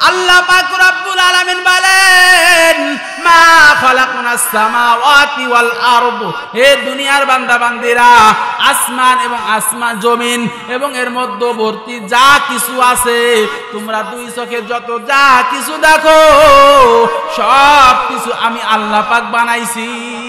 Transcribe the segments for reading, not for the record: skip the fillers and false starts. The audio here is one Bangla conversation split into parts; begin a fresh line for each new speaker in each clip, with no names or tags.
আল্লাহ পাক রব্বুল আলামিন বলেন মা খালাকনাস সামাওয়াতি ওয়াল আরদ, হে দুনিয়ার বান্দা বান্দীরা, আসমান এবং আসমান জমিন এবং এর মধ্যবর্তী যা কিছু আছে, তোমরা দুই চোখে যত যা কিছু দেখো সব কিছু আমি আল্লাহ পাক বানাইছি।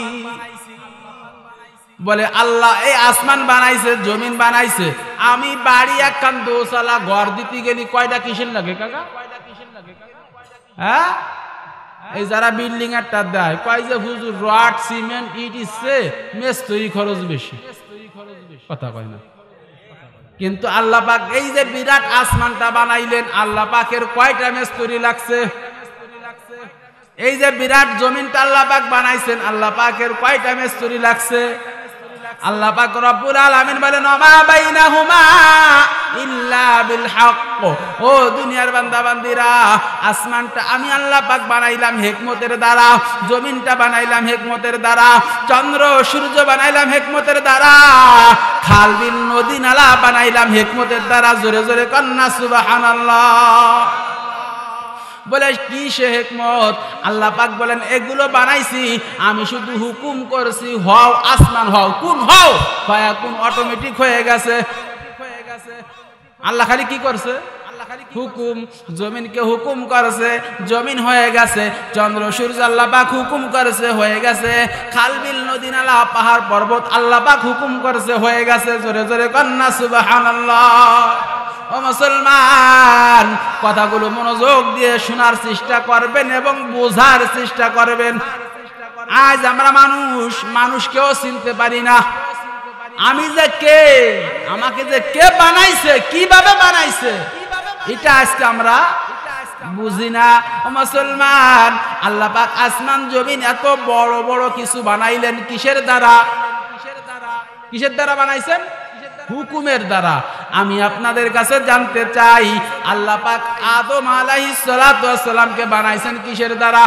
বলে আল্লাহ এই আসমান বানাইছে, জমিন বানাইছে, আমি বাড়ি একখান দোতলা ঘর দিতে গেলি কয়টা কিসের লাগে কাকা? হ্যাঁ, এই যারা বিল্ডিং একটা দেয় কয় যে হুজুর রড সিমেন্ট ইট ইচ্ছে মিস্ত্রি খরচ বেশি, কথা কয় না। কিন্তু আল্লাহ পাক এই যে বিরাট আসমানটা বানাইলেন, আল্লাহ পাকের কয়টা মিস্ত্রি লাগছে? এই যে বিরাট জমিনটা আল্লাহ পাক বানাইছেন, আল্লাহ পাকের কয়টা মিস্ত্রি লাগছে? আল্লাহ পাক রব্বুল আলামিন বলেন ওমা বাইনাহুমা ইল্লা বিল হক। ও দুনিয়ার বান্দা বান্দীরা, আসমানটা আমি আল্লাহ পাক বানাইলাম হিকমতের দ্বারা, জমিনটা বানাইলাম হিকমতের দ্বারা, চন্দ্র সূর্য বানাইলাম হিকমতের দ্বারা, খাল বিল নদী নালা বানাইলাম হিকমতের দ্বারা। জোরে জোরে কন্না সুবহানাল্লাহ। বলে কি সে হিকমত? আল্লাহ পাক বলেন এগুলো বানাইছি আমি, শুধু হুকুম করছি হও আসমান হও, কোন হও ফায়াকুন, অটোমেটিক হয়ে গেছে। আল্লাহ খালি কি করছে? হুকুম। জমিনকে হুকুম করেছে, জমিন হয়ে গেছে। চন্দ্র সূর্য আল্লাহ পাক হুকুম করেছে, হয়ে গেছে। খাল বিল নদী নালা পাহাড় পর্বত আল্লাহ পাক হুকুম করেছে, হয়ে গেছে। জোরে জোরে কন্না সুবহানাল্লাহ। ও মুসলমান, কথাগুলো মনোযোগ দিয়ে শোনার চেষ্টা করবেন এবং বোঝার চেষ্টা করবেন। আজ আমরা মানুষকেও চিনতে পারি না। আমি যে কে, আমাকে যে কে বানাইছে, কিভাবে বানাইছে, এটা আজকে আমরা বুঝি না। ও মুসলমান, আল্লাহ পাক আসমান জমিন এত বড় বড় কিছু বানাইলেন কিসের দ্বারা? কিসের দ্বারা বানাইছেন? হুকুমের দ্বারা। আমি আপনাদের কাছে জানতে চাই, আল্লাহ পাক আদম আলাইহিস সালাতু ওয়াস সালামকে বানাইছেন কিসের দ্বারা?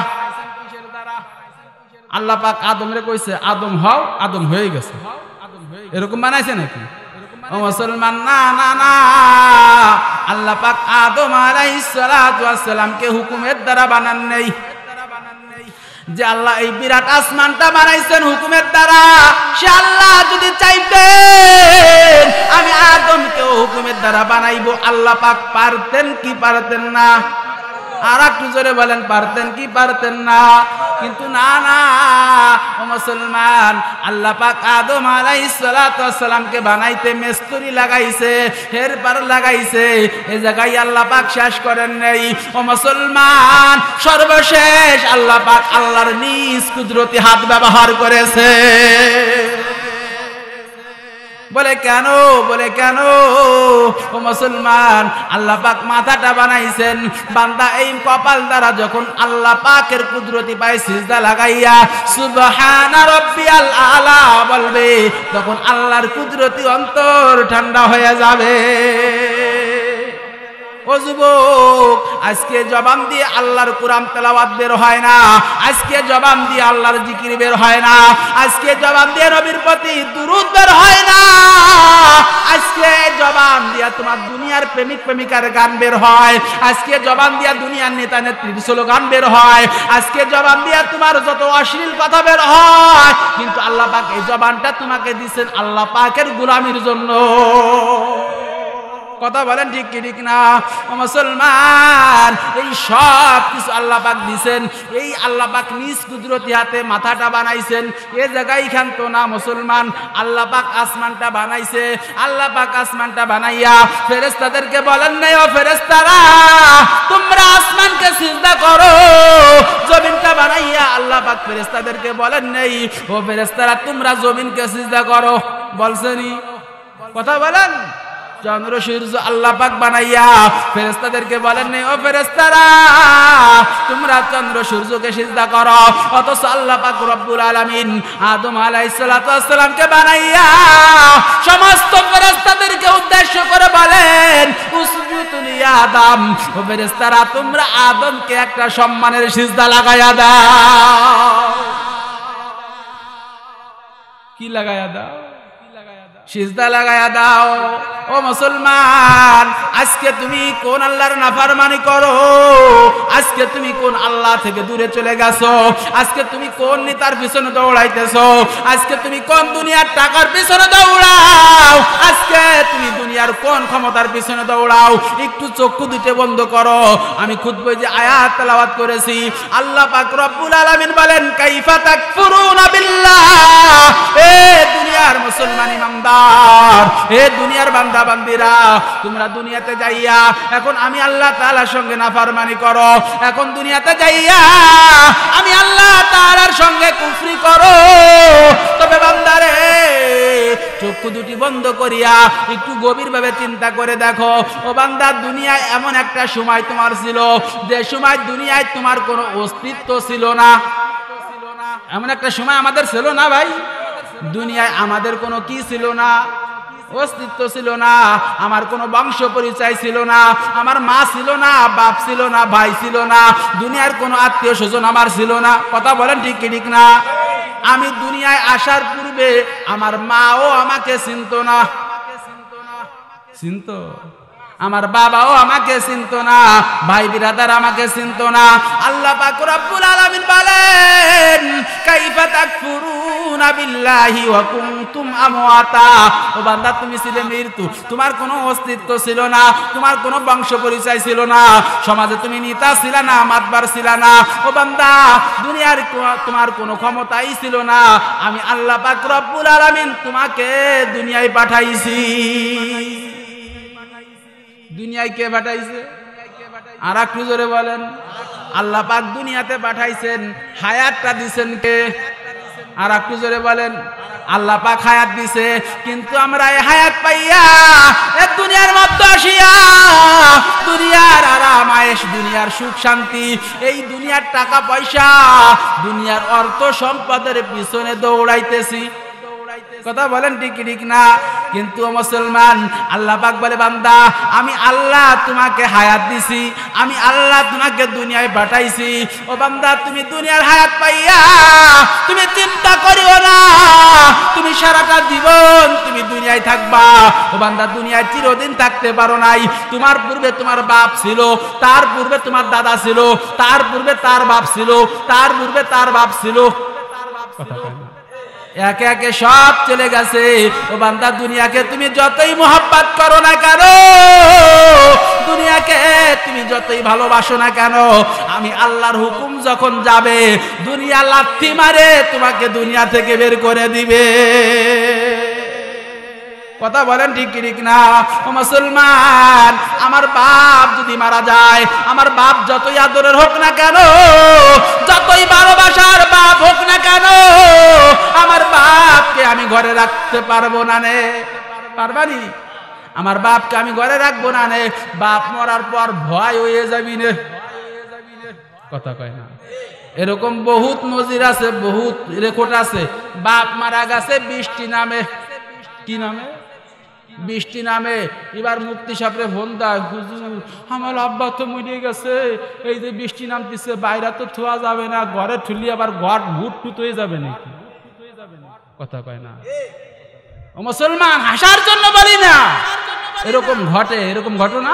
আল্লাহ পাক আদমরে কইছে আদম হও, আদম হয়ে গেছে, এরকম বানাইছে নাকি? ও মুসলমান, না না না, আল্লাহ পাক আদম আলাইহিস সালাতু ওয়াস সালামকে হুকুমের দ্বারা বানান নাই। যে আল্লাহ এই বিরাট আসমানটা বানাইছেন হুকুমের দ্বারা, সে আল্লাহ যদি চাইতেন আমি আদমকেও হুকুমের দ্বারা বানাইবো, আল্লাহ পাক পারতেন কি পারতেন না? আর একটু জোরে বলেন, পারতেন কি পারতেন না? কিন্তু না না, ও মুসলমান, আল্লাহ পাক আদম আলাইহিস সালাতু ওয়াস সালামকে বানাইতে মিস্ত্রি লাগাইছে, হেরপার লাগাইছে। এই জায়গায় আল্লাহ পাক শেষ করেন নাই। ও মুসলমান, সর্বশেষ আল্লাহ পাক আল্লাহর নিজ কুদরতি হাত ব্যবহার করেছে। বলে কেন? বলে কেন? ও মুসলমান, আল্লাহ পাক মাথাটা বানাইছেন, বান্দা এই কপাল দ্বারা যখন আল্লাহ পাকের কুদরতি পায় সিজদা লাগাইয়া সুবহানা রাব্বিয়াল আলা বলবে, তখন আল্লাহর কুদরতি অন্তর ঠান্ডা হয়ে যাবে। ও যুবক, আজকে জবান দিয়ে আল্লাহর কোরআন তেলাওয়াত বের হয় না, আজকে জবান দিয়ে আল্লাহর জিকির বের হয় না, আজকে জবান দিয়ে নবীর প্রতি দুরূদ বের হয় না, আজকে জবান দিয়ে তোমার দুনিয়ার প্রেমিক প্রেমিকার গান বের হয়, আজকে জবান দিয়ে দুনিয়ার নেতা নেত্রীর স্লোগান বের হয়, আজকে জবান দিয়ে তোমার যত অশ্লীল কথা বের হয়। কিন্তু আল্লাহ পাক এই জবানটা তোমাকে দিয়েছেন আল্লাহ পাকের গোলামির জন্য। কথা বলেন ঠিক কি ঠিক না? ও মুসলমান, এই সব কিছু আল্লাহ পাক দিয়েছেন, এই আল্লাহ পাক নিজ কুদরতি হাতে মাথাটা বানাইছেন। এ জায়গায় ক্ষান্ত না মুসলমান, আল্লাহ পাক আসমানটা বানাইছে। আল্লাহ পাক আসমানটা বানাইয়া ফেরেশতাদেরকে বলেন নাই, ও ফেরেশতারা তোমরা আসমানকে সিজদা করো। জমিনটা বানাইয়া আল্লাহ পাক ফেরেশতাদেরকে বলেন নাই, ও ফেরেশতারা তোমরা জমিনকে সিজদা করো, বলছেনই? কথা বলেন। চন্দ্র সূর্য আল্লাহ পাক বানাইয়া ফেরেশতাদেরকে বলেন নাই, ও ফেরেশতারা তোমরা চন্দ্র সূর্যকে সিজদা করো। অথচ আল্লাহ পাক রব্বুল আলামিন আদম আলাইহিস সালাতু ওয়াস সালামকে বানাইয়া সমস্ত ফেরেশতাদেরকে উদ্দেশ্য করে বলেন উসজুদু লিয়া আদম, ও ফেরেশতারা তোমরা আদমকে একটা সম্মানের সিজদা লাগায়া দাও। কি লাগায়া দাও? সিজদা লাগায়া দাও। ও মুসলমান, আজকে তুমি কোন আল্লাহর নাফরমানি করো? আজকে তুমি কোন আল্লাহ থেকে দূরে চলে গেছো, আজকে তুমি কোন নেতার পিছনে দৌড়াইতেছো, আজকে তুমি কোন দুনিয়ার টাকার পিছনে দৌড়াও, আজকে তুমি দুনিয়ার কোন ক্ষমতার পিছনে দৌড়াও। একটু চক্ষু দুটো বন্ধ করো। আমি খুতবায় যে আয়াত তেলাওয়াত করেছি, আল্লাহ পাক রব্বুল আলামিন বলেন কাইফা তাকফুরুনা বিল্লাহ। এ দুনিয়ার মুসলমান ইমানদার, এ দুনিয়ার বান্দা বান্দিরা, তোমরা দুনিয়াতে যাইয়া এখন আমি আল্লাহ তাআলার সঙ্গে নাফরমানি করো, এখন দুনিয়াতে যাইয়া আমি আল্লাহ তাআলার সঙ্গে কুফরি করো। তবে বান্দারে চক্ষু দুটি বন্ধ করিয়া একটু গভীরভাবে চিন্তা করে দেখো, ও বান্দা দুনিয়ায় এমন একটা সময় তোমার ছিল যে সময় দুনিয়ায় তোমার কোনো অস্তিত্ব ছিল না। এমন একটা সময় আমাদের ছিল না ভাই, দুনিয়ায় আমাদের কোনো কি ছিল না, অস্তিত্ব ছিল না, আমার কোনো বংশ পরিচয় ছিল না, আমার মা ছিল না, বাপ ছিল না, ভাই ছিল না, দুনিয়ার কোনো আত্মীয় স্বজন আমার ছিল না। কথা বলেন ঠিক কি ঠিক না? আমি দুনিয়ায় আসার পূর্বে আমার মাও আমাকে চিনত না, চিনত, আমার বাবাও আমাকে চিনত না, ভাই বিরাদার আমাকে চিনত না। আল্লাহ পাক রব্বুল আলামিন বলেন কাইফা তাকফুরুনা বিল্লাহি ওয়া কুনতুম আমওয়াতা। ও বান্দা তুমি ছিলে মৃত্যু, তোমার কোনো অস্তিত্ব ছিল না, তোমার কোনো বংশ পরিচয় ছিল না, সমাজে তুমি নেতা ছিল না, মাতবার ছিল না। ও বান্দা দুনিয়ার তোমার কোনো ক্ষমতাই ছিল না, আমি আল্লাহ পাক রব্বুল আলামিন তোমাকে দুনিয়ায় পাঠাইছি। দুনিয়ায় কে পাঠাইছে? আর একটু জোরে বলেন। আল্লাহ পাক দুনিয়াতে পাঠাইছেন, হায়াতটা দিছেন কে? আর একটু জোরে বলেন। আল্লাহ পাক হায়াত দিছে, কিন্তু আমরা এই হায়াত পাইয়া এই দুনিয়ার মধ্যে আসিয়া দুনিয়ার আরাম আয়েশ, দুনিয়ার সুখ শান্তি, এই দুনিয়ার টাকা পয়সা, দুনিয়ার অর্থ সম্পদের পিছনে দৌড়াইতেছি। কথা বলেন ঠিক ঠিক না? কিন্তু মুসলমান আল্লাহ পাক বলে বান্দা আমি আল্লাহ তোমাকে হায়াত দিছি, আমি আল্লাহ তোমাকে দুনিয়ায় পাঠাইছি। ও বান্দা তুমি দুনিয়ার হায়াত পাইয়া তুমি চিন্তা করিও না তুমি সারাটা জীবন তুমি দুনিয়ায় থাকবা। ও বান্দা দুনিয়ায় চিরদিন থাকতে পারো নাই। তোমার পূর্বে তোমার বাপ ছিল, তার পূর্বে তোমার দাদা ছিল, তার পূর্বে তার বাপ ছিল, তার পূর্বে তার বাপ ছিল। কথা বলেন। একে একে সব চলে গেছে। ও বান্দা দুনিয়াকে তুমি যতই মোহাব্বত করো না কেন, দুনিয়াকে তুমি যতই ভালোবাসো না কেন, আমি আল্লাহর হুকুম যখন যাবে দুনিয়া লাথি মারে তোমাকে দুনিয়া থেকে বের করে দিবে। কথা বলেন ঠিক ঠিক না? ও মুসলমান, আমার বাপ যদি মারা যায়, আমার বাপ যতই আদরের হোক না কেন, যতই ভালোবাসার বাপ হোক না কেন, আমার বাপকে আমি ঘরে রাখতে পারবো না নে। পারবানি? আমার বাপকে আমি ঘরে রাখবো না নে। বাপ মরার পর ভয় হয়ে যাবি নে। কথা কয় না? এরকম বহুত নজির আছে, বহুত রেকর্ড আছে। বাপ মারা গেছে বৃষ্টি নামে। কি নামে? বৃষ্টি নামে। এবার মুফতি সাহেবরে ফোন দেয়, হুজুর আমার আব্বা তো মরে গেছে, এই যে বৃষ্টি নামতেছে বাইরে তো থোয়া যাবে না, ঘরে ঠুলি আবার ঘর ভুট টুত হয়ে যাবে নাকি? কথা কয় না? ও মুসলমান, হাসার জন্য বলি না, এরকম ঘটে, এরকম ঘটনা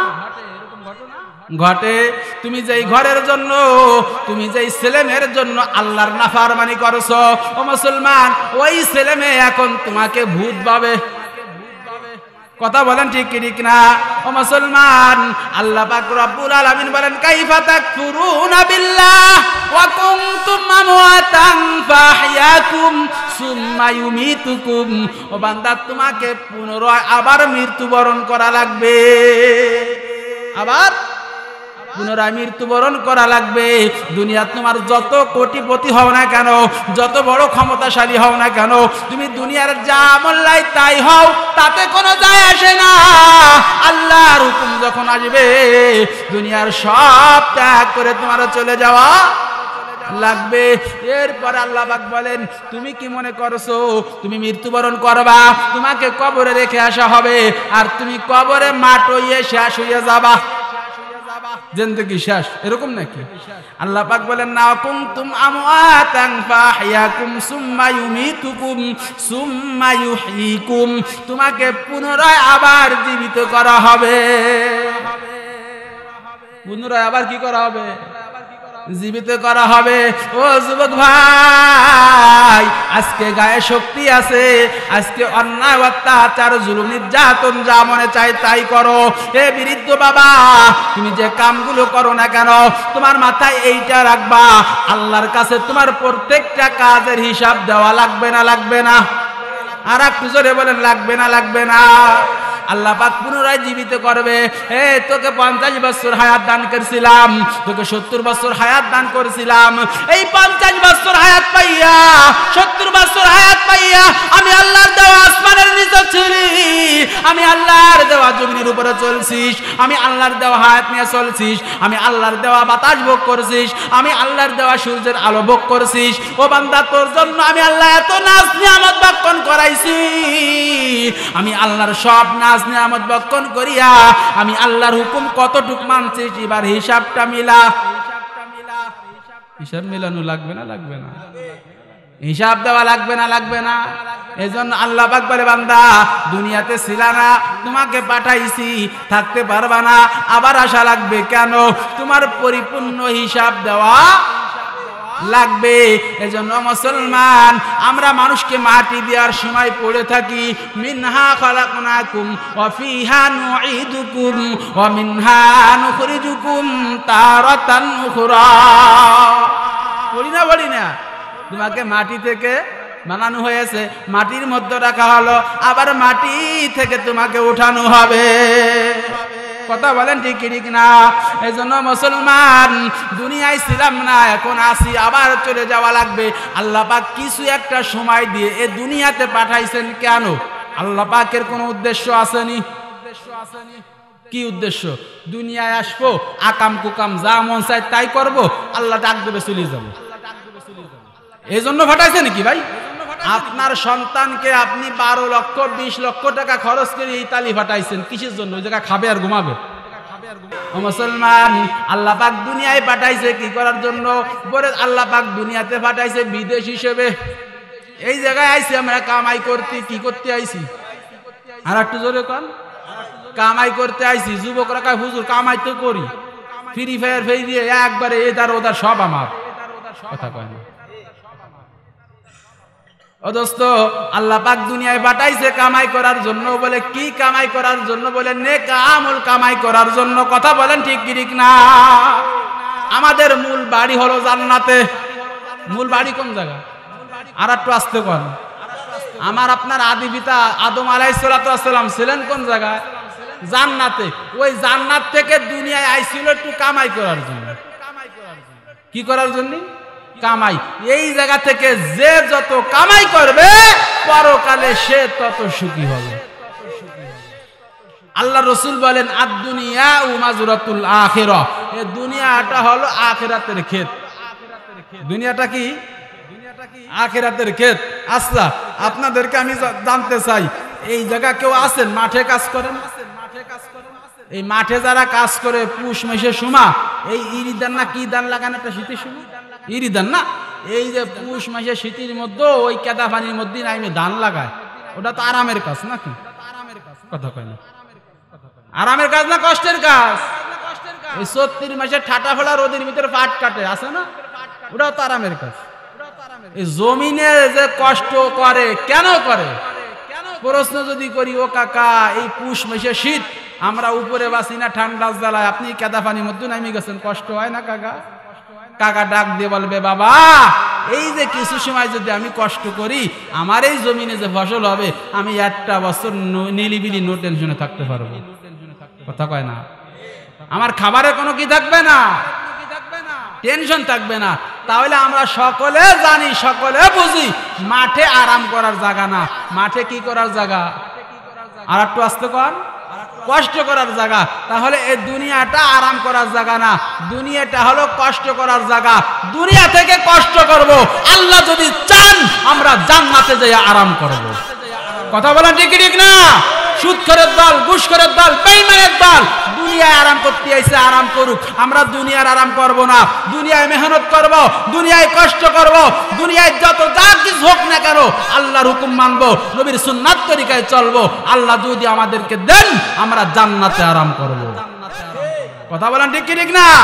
ঘটে। তুমি যেই ঘরের জন্য, তুমি যেই ছেলে মেয়ের জন্য আল্লাহর নাফরমানি করছো, ও মুসলমান, ওই ছেলে মেয়ে এখন তোমাকে ভূত ভাবে। কথা বলেন ঠিক ঠিক না? ও মুসলমান, আল্লাহ পাক রব্বুল আলামিন বলেন কাইফা তাকফুরুনা বিল্লাহ ওয়া কুনতুম আমওয়াতান ফাহইয়াকুম সুম্মা ইউমিতুকুম। ও বান্দা তোমাকে পুনরায় আবার মৃত্যুবরণ করা লাগবে, আবার পুনরায় মৃত্যুবরণ করা লাগবে। দুনিয়া তোমার যত কোটিপতি হও না কেন, যত বড় ক্ষমতাশালী হও না কেন, তুমি দুনিয়ার যা মোল্লাই তাই হও, তাতে কোনো যায় আসে না। আল্লাহর হুকুম যখন আসবে দুনিয়ার সব ত্যাগ করে তোমার চলে যাওয়া লাগবে। এরপর আল্লাহ পাক বলেন তুমি কি মনে করছো তুমি মৃত্যুবরণ করবা, তোমাকে কবরে রেখে আসা হবে, আর তুমি কবরে মাট হইয়ে শেষ হইয়া যাবা, জিন্দেগি শেষ, এরকম নাকি? আল্লাহ পাক বলেন না কুনতুম আমওয়াতান ফাহইয়াকুম সুম্মা ইউমিতুকুম সুম্মা ইউহয়িকুম, তোমাকে পুনরায় আবার জীবিত করা হবে। পুনরায় আবার কি করা হবে? জীবিত করা হবে। ও যুবক ভাই, আজকে গায়ে শক্তি আছে, আজকে অন্যায় অত্যাচার জুলুম নির্যাতন যা মনে চাই তাই করো। হে বৃদ্ধ বাবা, তুমি যে কামগুলো করো না কেন, তোমার মাথায় এইটা রাখবা, আল্লাহর কাছে তোমার প্রত্যেকটা কাজের হিসাব দেওয়া লাগবে না? লাগবে না? আর একটু জোরে বলেন, লাগবে না? লাগবে না? আল্লাহ পাক পুনরায় জীবিত করবে। তোকে 50 বছর হায়াত দান করেছিলাম, তোকে 70 বছর হায়াত দান করেছিলাম। এই 50 বছর হায়াত পাইয়া, 70 বছর হায়াত পাইয়া আমি আল্লাহর দেওয়া আসমানের নিচে ছিলি, আমি আল্লাহর দেওয়া জমিনের উপরে চলছিস, আমি আল্লাহর দেওয়া হায়াত নিয়ে চলছিস, আমি আল্লাহর দেওয়া বাতাস ভোগ করছিস, আমি আল্লাহর দেওয়া সূর্যের আলো ভোগ করছিস। ও বান্দা, তোর জন্য আমি আল্লাহ এত নাজ নিয়ামত বক্ষণ করাইছি, আমি আল্লাহর সব নাজ নিয়ামত বক্ষণ করিয়া আমি আল্লাহর হুকুম কতটুক মানছিস, এবার হিসাবটা মিলা। হিসাব মিলানো লাগবে না? লাগবে না? হিসাব দেওয়া লাগবে না? লাগবে না? এজন্য আল্লাহ পাক বলে, বান্দা দুনিয়াতে ছিলা না, তোমাকে পাঠাইছি, থাকতে পারবা না, আবার আসা লাগবে কেন? তোমার পরিপূর্ণ হিসাব দেওয়া লাগবে। এজন্য মুসলমান, আমরা মানুষকে মাটি দেওয়ার সময় পড়ে থাকি, মিনহা খালাকনাকুম ওয়া ফিহা নুঈদুকুম ওয়া মিনহা নুখরিজুকুম তারাতান উখরা। বলি না? তোমাকে মাটি থেকে বানানো হয়েছে, মাটির মধ্যে রাখা হলো, আবার মাটি থেকে তোমাকে উঠানো হবে। কথা বলেন ঠিক ঠিক না? এই জন্য মুসলমান, দুনিয়ায় ছিলাম না, এখন আসি, আবার চলে যাওয়া লাগবে। আল্লাহ পাক কিছু একটা সময় দিয়ে এ দুনিয়াতে পাঠাইছেন কেন? আল্লাহ পাকের কোনো উদ্দেশ্য আসেনি? কি উদ্দেশ্য? দুনিয়ায় আসবো, আকাম কুকাম যা মন চাই তাই করবো, আল্লাহ ডাক দেবে চলে যাবো, এই জন্য পাঠাইছে নাকি ভাই? আপনার সন্তানকে আপনি 12 লক্ষ 20 লক্ষ টাকা খরচ করে ইতালি পাঠাইছেন, কিসের জন্য? ওই জায়গায় খাবে আর ঘুমাবে? ও মুসলমান, আল্লাহ পাক দুনিয়ায় পাঠাইছে কি করার জন্য? বলে আল্লাহ পাক দুনিয়াতে পাঠাইছে বিদেশ হিসেবে। এই জায়গায় আইছি আমরা কামাই করতে। কি করতে আইছি? আর একটু জোরে কন। কামাই করতে আইছি। যুবকরা কয়, হুজুর কামাই তো করি, ফ্রি ফায়ার ফেরিয়ে একবারে এদার ওদার সব আমার। কথা কয় না? ও দোস্ত, আল্লাহ পাক দুনিয়ায় পাঠাইছে কামাই করার জন্য। বলে কি কামাই করার জন্য? বলে নেক আমল কামাই করার জন্য। কথা বলেন ঠিক ঠিক না? আমাদের মূল বাড়ি হলো জান্নাতে। মূল বাড়ি কোন জায়গা? আর একটু আসতে কর। আমার আপনার আদি পিতা আদম আলাইহিস সালাতু ওয়াস সালাম ছিলেন কোন জায়গায়? জান্নাতে। ওই জান্নাত থেকে দুনিয়ায় আইছিল একটু কামাই করার জন্য। কি করার জন্য? কামাই। এই জায়গা থেকে যে যত কামাই করবে পরকালে সে তত সুখী হবে। আল্লাহ রসুল বলেন, আদ-দুনিয়া মাযরাতুল আখিরা, এই দুনিয়াটা হলো আখিরাতের ক্ষেত। দুনিয়াটা কি? আখিরাতের ক্ষেত। আচ্ছা, আপনাদেরকে আমি জানতে চাই, এই জায়গা কেউ আছেন মাঠে কাজ করেন? এই মাঠে যারা কাজ করে পুষ মাসের সময় এই ইরি ধান না কি ধান লাগান, একটা শীতের সময় ইরি ধান না, এই যে পুষ মাসের শীতের মধ্যে ওই কেদা পানির মধ্যে নাইমে ধান লাগায়, ওটা তো আরামের কাজ নাকি? কথা কয় না? আরামের কাজ না কষ্টের কাজ? এই 34 মাসে ঠাটা ফেলা রোদের ভিতরে পাট কাটে আছে না, ওটাও তো আরামের কাজ। এই জমিনে যে কষ্ট করে কেন করে প্রশ্ন যদি করি, ও কাকা এই পুষ মাসে শীত, আমরা উপরে বাসি না ঠান্ডা জ্বালায়, আপনি কেদা পানির মধ্যে নামি গেছেন, কষ্ট হয় না কাকা? কাকা ডাক দিয়ে বলবে, বাবা এই যে কিছু সময় যদি আমি কষ্ট করি, আমার এই জমিনে যে ফসল হবে, আমি একটা বছর নিলিবিলি নো টেনশনে থাকতে পারবো। কথা কয় না? আমার খাবারে কোনো কি থাকবে না, টেনশন থাকবে না। তাহলে আমরা সকলে জানি, সকলে বুঝি, মাঠে আরাম করার জায়গা না, মাঠে কি করার জায়গা? আর একটু আসতে কর, কষ্ট করার জায়গা। তাহলে এই দুনিয়াটা আরাম করার জায়গা না, দুনিয়াটা হলো কষ্ট করার জায়গা। দুনিয়া থেকে কষ্ট করব, আল্লাহ যদি চান আমরা জান্নাতে যাই আরাম করব। কথা বলেন ঠিক ঠিক না? সুদখোরের দল, ঘুষখোরের দল, বেঈমানের দল দুনিয়ায় আরাম করতে আইছে, আরাম করুক, আমরা দুনিয়ার আরাম করব না। দুনিয়ায় মেহনত করব, দুনিয়ায় কষ্ট করব, দুনিয়ায় যত যা কিছু হোক না কেন আল্লাহর হুকুম মানব, নবীর সুন্নাত তরিকায় চলবো। আল্লাহ যদি আমাদেরকে দেন আমরা জান্নাতে আরাম করব। কথা বলেন ঠিক ঠিক না?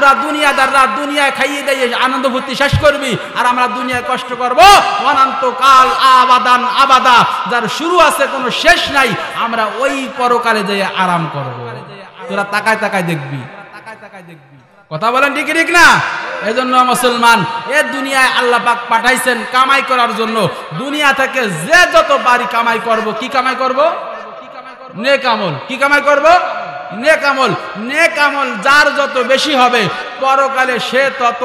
তোরা দুনিয়াদাররা দুনিয়ায় খাইয়ে দিয়ে আনন্দ ফুর্তি শেষ করবি, আর আমরা দুনিয়ায় কষ্ট করব অনন্তকাল আবাদান আবাদা, যার শুরু আছে কোনো শেষ নাই, আমরা ওই পরকালে যেয়ে আরাম করব। তোরা তাকায় তাকায় দেখবি। কথা বলেন ঠিক ঠিক না? এজন্য মুসলমান, এ দুনিয়ায় আল্লাহ পাক পাঠাইছেন কামাই করার জন্য। দুনিয়া থেকে যে যত বাড়ি কামাই করব, কি কামাই করব? নেক আমল। কি কামাই করব? নেক আমল। নেক আমল যার যত বেশি হবে, পরকালে সে তত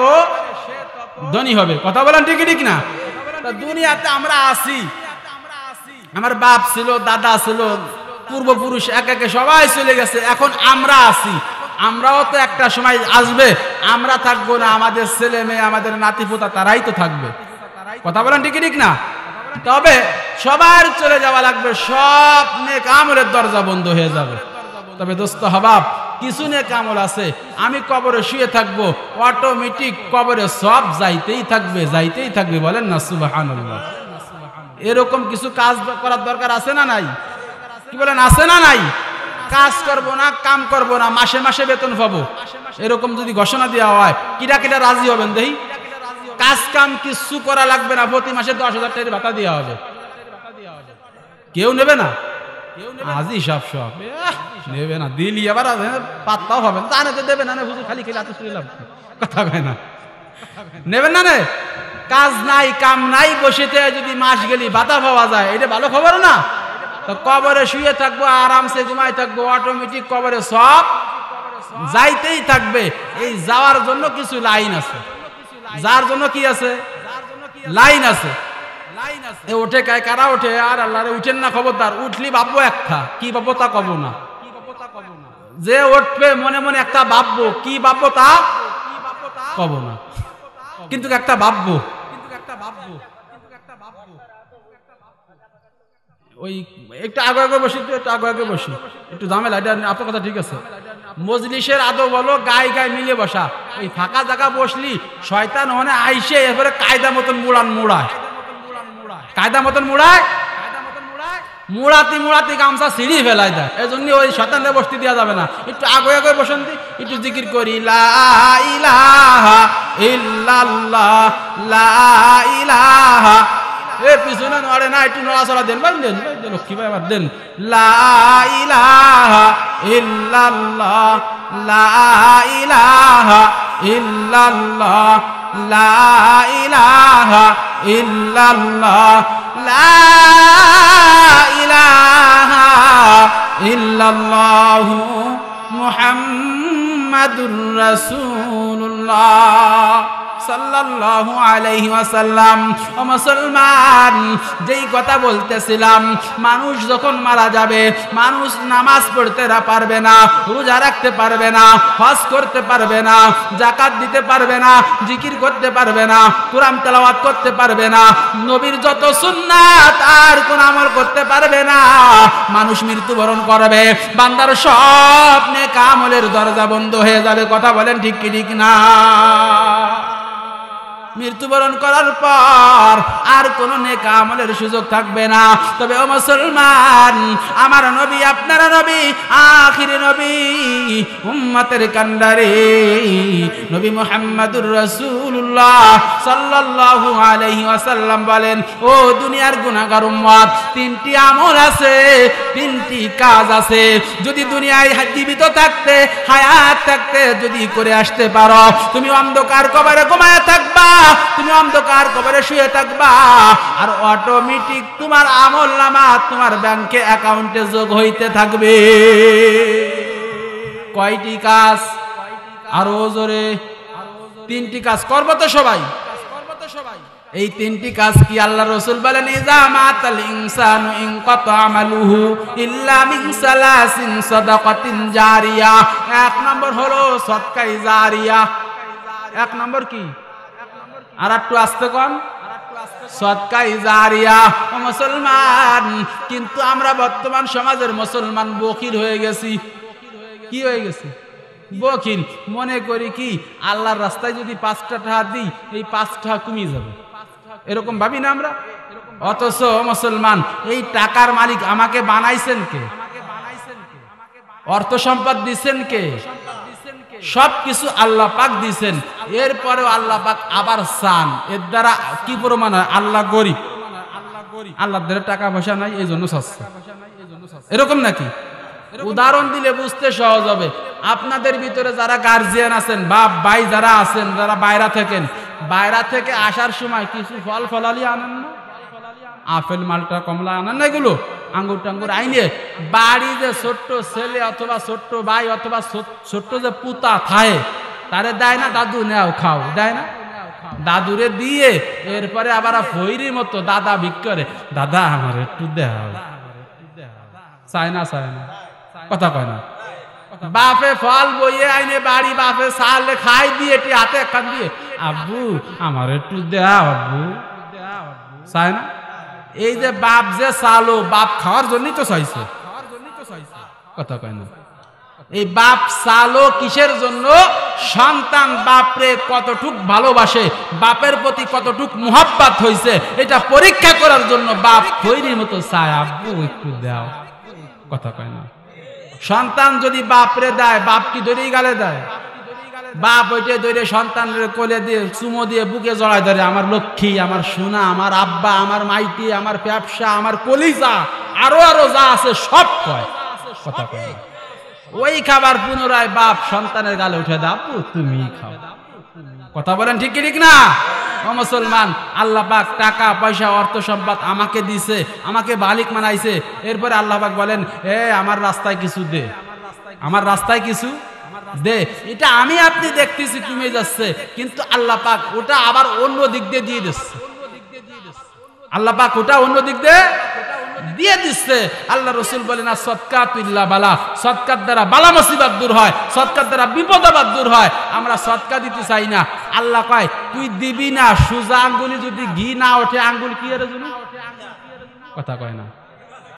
ধনী হবে। কথা বলেন ঠিক ঠিক না? দুনিয়াতে আমরা আছি, আমার বাপ ছিল, দাদা ছিল, পূর্বপুরুষ একে সবাই চলে গেছে, এখন আমরা আছি। আমরাও তো একটা সময় আসবে, আমরা থাকবো না, আমাদের ছেলে মেয়ে, আমাদের নাতিপোতা তারাই তো থাকবে। কথা বলেন ঠিক ঠিক না? তবে সবার চলে যাওয়া লাগবে, সব নেক আমলের দরজা বন্ধ হয়ে যাবে। তবে দোস্ত হবাব, কিছু নেক আমল আছে, আমি কবরে শুয়ে থাকবো, অটোমেটিক কবরে সব যাইতেই থাকবে, যাইতেই থাকবে। বলেন না সুবহানাল্লাহ? এরকম কিছু কাজ করার দরকার আছে না নাই? কি বলেন, আছে না নাই? কাজ করব না, কাম করব না, মাসে মাসে বেতন পাবো, এরকম যদি ঘোষণা দেওয়া হয়, কিরা কিরা রাজি হবেন দেখি? কাজ কাম কিছু করা লাগবে না, প্রতি মাসে 10,000 টাকা ভাতা দেওয়া হবে। কেউ নেবে না? আজি সব সব নেবে না, দিলি আবার পাত্তাও হবে না, জানে তো দেবে না, হুজুর খালি খেলে এত শুনলাম, কথা কয় না, নেবেন না? কাজ নাই কাম নাই, বসেতে যদি মাস গেলি ভাতা পাওয়া যায়, এটা ভালো খবর না? তো কবরে শুয়ে থাকবো, আরামসে ঘুমাই থাকবো, অটোমেটিক কবরে সব যাইতেই থাকবে। এই যাওয়ার জন্য কিছু লাইন আছে, যার জন্য কি আছে? লাইন আছে। এ ওঠে কায়, কারা ওঠে? আর আল্লাহ রে উঠেন না, খবরদার। উঠলি ভাববো একটা, কি ভাববো তা কব না। যে উঠবে মনে মনে একটা ভাববো, কি ভাববো তা কব না, কিন্তু একটা ভাববো। ওই একটু আগে আগে বসি, একটু আগে আগে বসি, একটু ঝামেলা। এটা আপনার কথা ঠিক আছে। মজলিসের আদব হলো গায়ে গায়ে মিলে বসা। ওই ফাঁকা জায়গা বসলি শয়তান ওখানে আইসে এরপরে কায়দা মতন মুড়ায়, কায়দা মতন মুড়ায়, মুড়াতি গামছা সিঁড়ি ফেলাই দেয়। এই জন্য ওই শয়তানরে বসতে দেওয়া যাবে না। একটু আগে আগে বসেন, একটু জিকির করি, লা ইলাহা ইল্লাল্লাহ, লা ইলাহা। এ পিছনে নড়ে না, একটু নড়াচড়া দেন, ভাই দেন, লক্ষ্মী ভাই আবার দেন। লা ইলাহা ইল্লাল্লাহ, লা ইলাহা ইল্লাল্লাহ, লা ইলাহা ইল্লাল্লাহ, লা ইলাহা ইল্লাল্লাহু মুহাম্মাদুর রাসূলুল্লাহ সাল্লাল্লাহু আলাইহি ওয়াসাল্লাম। ও মুসলমান, যেই কথা বলতেছিলাম, মানুষ যখন মারা যাবে, মানুষ নামাজ পড়তে পারবে না, রোজা রাখতে পারবে না, হজ করতে পারবে না, যাকাত দিতে পারবে না, জিকির করতে পারবে না, কোরআন তেলাওয়াত করতে পারবে না, নবীর যত সুন্নাত আর কোন আমল করতে পারবে না। মানুষ মৃত্যুবরণ করবে, বান্দার সব নেক আমলের দরজা বন্ধ হয়ে যাবে। কথা বলেন ঠিক কি ঠিক না? মৃত্যুবরণ করার পর আর কোন নেক আমলের সুযোগ থাকবে না। তবে ও মুসলমান, আমার নবী, আপনার নবী, আখির নবী, উম্মতের কান্ডারে নবী মুহাম্মদুর রাসূলুল্লাহ সাল্লাল্লাহু আলাইহি ওয়াসাল্লাম বলেন, ও দুনিয়ার গুনাহগার উম্মত, তিনটি আমল আছে, তিনটি কাজ আছে, যদি দুনিয়ায় জীবিত থাকতে, হায়াত থাকতে যদি করে আসতে পারো, তুমি অন্ধকার কবরে ঘুমায় থাকবা, তুমি অন্ধকার কবরে শুয়ে থাকবা, আর অটোমেটিক তোমার আমলনামা তোমার ব্যাংকে অ্যাকাউন্টে যোগ হইতে থাকবে। কয়টি কাজ? আরো জোরে। তিনটি কাজ করবো তো সবাই? এই তিনটি কাজ কি? আল্লাহ রাসূল বলেন, ইযা মাতাল ইনসানু ইনকাতা আমালুহু ইল্লা মিন সালাসিন সাদাকাতিন জারিয়া। এক নম্বর হলো সদকায়ে জারিয়া। এক নম্বর কি? আর একটু আস্তে কন, সদকায়ে জারিয়া। মুসলমান, কিন্তু আমরা বর্তমান সমাজের মুসলমান বখিল হয়ে গেছি। কি হয়ে গেছি? বখিল। মনে করি কি, আল্লাহর রাস্তায় যদি 5 টাকা দিই, এই 5 টাকা কমিয়ে যাবে, এরকম ভাবি না আমরা। অথচ মুসলমান, এই টাকার মালিক আমাকে বানাইছেন কে? অর্থ সম্পদ দিচ্ছেন কে? সবকিছু আল্লাহ পাক দিয়েছেন, এরপরেও আল্লাহ পাক আবার চান। এর দ্বারা কি প্রমাণ হয়? আল্লাহ গরিব, আল্লাহর দ্বারা টাকা পয়সা নাই, এই জন্য চাচ্ছে। এরকম নাকি? উদাহরণ দিলে বুঝতে সহজ হবে। আপনাদের ভিতরে যারা গার্জিয়ান আছেন, বাপ ভাই যারা আছেন, যারা বাইরা থাকেন, বাইরা থেকে আসার সময় কিছু ফল ফলালি আনেন না? আপেল, মালটা, কমলা আনেন না? এগুলো আঙ্গুর টাঙ্গুর আইনে বাড়ি যে ছোট্ট ছেলে অথবা ছোট্ট ভাই অথবা ছোট্ট যে পুতা থায় তারে দেয় না? দাদু নেও খাও, দেয় না? দাদুরে দিয়ে এরপরে আবার ফইরির মতো দাদা ভিক করে, দাদা আমার একটু দেও, চায় না? চায় না? কথা কয় না? বাপে ফল বইয়ে আইনে বাড়ি, বাপে সালে খাই দিয়ে হাতে একখান দিয়ে, আব্বু আমার একটু দেও, আব্বু চায় না? এই যে বাপ যে চালো, বাপ খাওয়ার জন্যই তো চাইছে। কথা কয় না? এই বাপ চালো কিসের জন্য? সন্তান বাপরে কতটুক ভালোবাসে, বাপের প্রতি কতটুক মুহাব্বত হইছে, এটা পরীক্ষা করার জন্য বাপ খৈরির মতো চায়, আব্বু একটু দাও। কথা কয় না? সন্তান যদি বাপরে দেয়, বাপ কি ধরেই গালে দেয়? বাপ ওইটা ধরে সন্তানের কোলে দিয়ে চুমো দিয়ে বুকে জড়ায় ধরে, আমার লক্ষ্মী, আমার সোনা, আমার আব্বা, আমার মাইটি, আমার ব্যবসা, আমার কলিজা, আরো আরো যা আছে সব কয়। কথা কয়? ওই খাবার পুনরায় বাপ সন্তানের গালে উঠে দাও, আপু তুমি খাও। কথা বলেন ঠিক কি ঠিক না? ও মুসলমান, আল্লাহ পাক টাকা পয়সা অর্থ সম্পদ আমাকে দিছে, আমাকে বালিক বানাইছে, এরপরে আল্লাহ পাক বলেন এ আমার রাস্তায় কিছু দে, আমার রাস্তায় কিছু দে। এটা আমি আপনি দেখতেছি কমে যাচ্ছে, কিন্তু আল্লাহ পাক ওটা আবার অন্য দিক দিয়ে দিয়ে দিচ্ছে। আল্লাহ পাক ওটা অন্য দিক দিয়ে দিয়ে দিচ্ছে। আল্লাহ রসুল বলেন সদকাত ইল্লা বালা, সদকার দ্বারা বালা মুসিবত দূর হয়, সদকার দ্বারা বিপদ আপদ দূর হয়। আমরা সদকা দিতে চাই না। আল্লাহ কয় তুই দিবি না, সোজা আঙ্গুলি যদি ঘি না ওঠে আঙ্গুল কি এর জন্য? কথা কয় না?